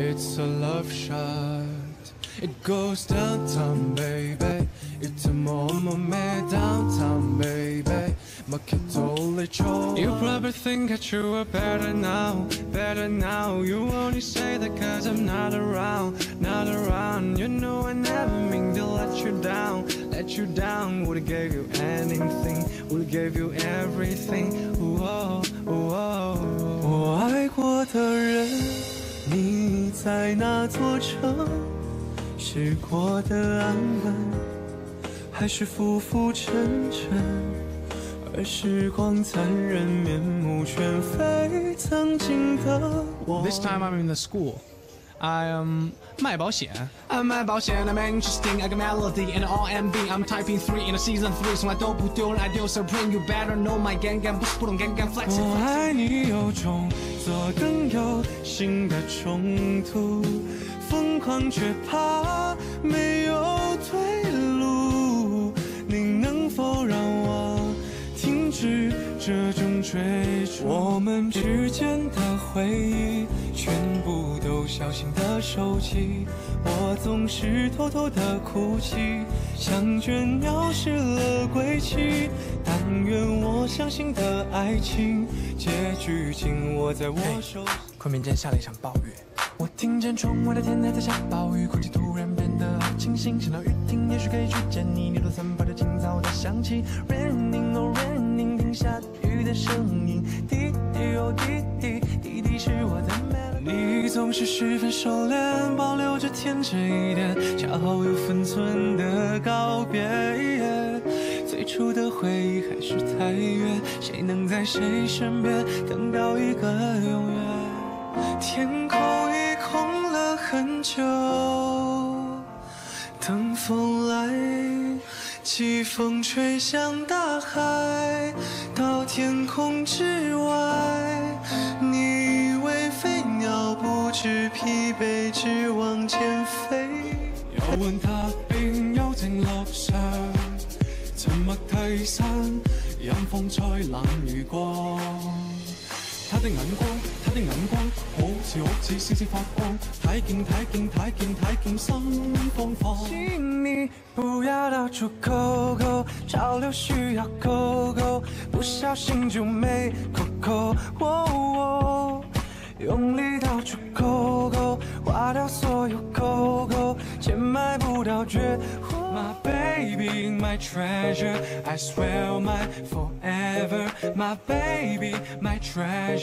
It's a love shot. It goes downtown, baby. It's a moment downtown, baby. You probably think that you are better now, better now. You only say that cause I'm not around, not around. You know I never mean to let you down, let you down. Would've gave you anything, would've gave you everything. Whoa, whoa. 我爱过的人，你在哪座城？是过得安稳，还是浮浮沉沉？而时光残忍，面目全非，曾经的我。 This time I'm in the school. I 卖保险。I'm 卖保险 I'm interesting. I got melody and R&B. I'm typing 3 in a season 3. 从来都不丢人 I do Supreme. You better know my gang gang. 不是不懂 gang gang flex. 我爱你有种做更有新的冲突，疯狂却怕没有退路。你能否让我停止这种追逐？我们之间的回忆全部都小心地收起，我总是偷偷地哭泣，像倦鸟失了归期。但愿我相信的爱情结局紧握在我手。 昆明今天下了一场暴雨， 我听见窗外的天还在下暴雨，空气突然变得好清新，想到雨停，也许可以去见你，你都散发着清早的香气。Raining oh raining， 听下雨的声音，滴滴哦滴滴，滴滴是我的 melody。你总是十分收敛，保留着天真一点，恰好有分寸的告别。最初的回忆还是太远，谁能在谁身边等到一个永远？天空已空了很久，等风来，季风吹向大海，到天空之外。你以为飞鸟不知疲惫，只往前飛。 又換他便幽靜落上，沉默退散，任風吹冷雨過。他的眼光，他的眼光，好似閃閃發光，太勁太勁太勁太勁，心慌慌。 請你不要到處勾勾，潮流需要勾勾，不小心就沒扣扣。用力到處勾勾，劃掉所有勾勾，錢買不到絕活。 My baby, my treasure, I swear my forever. My baby, my treasure.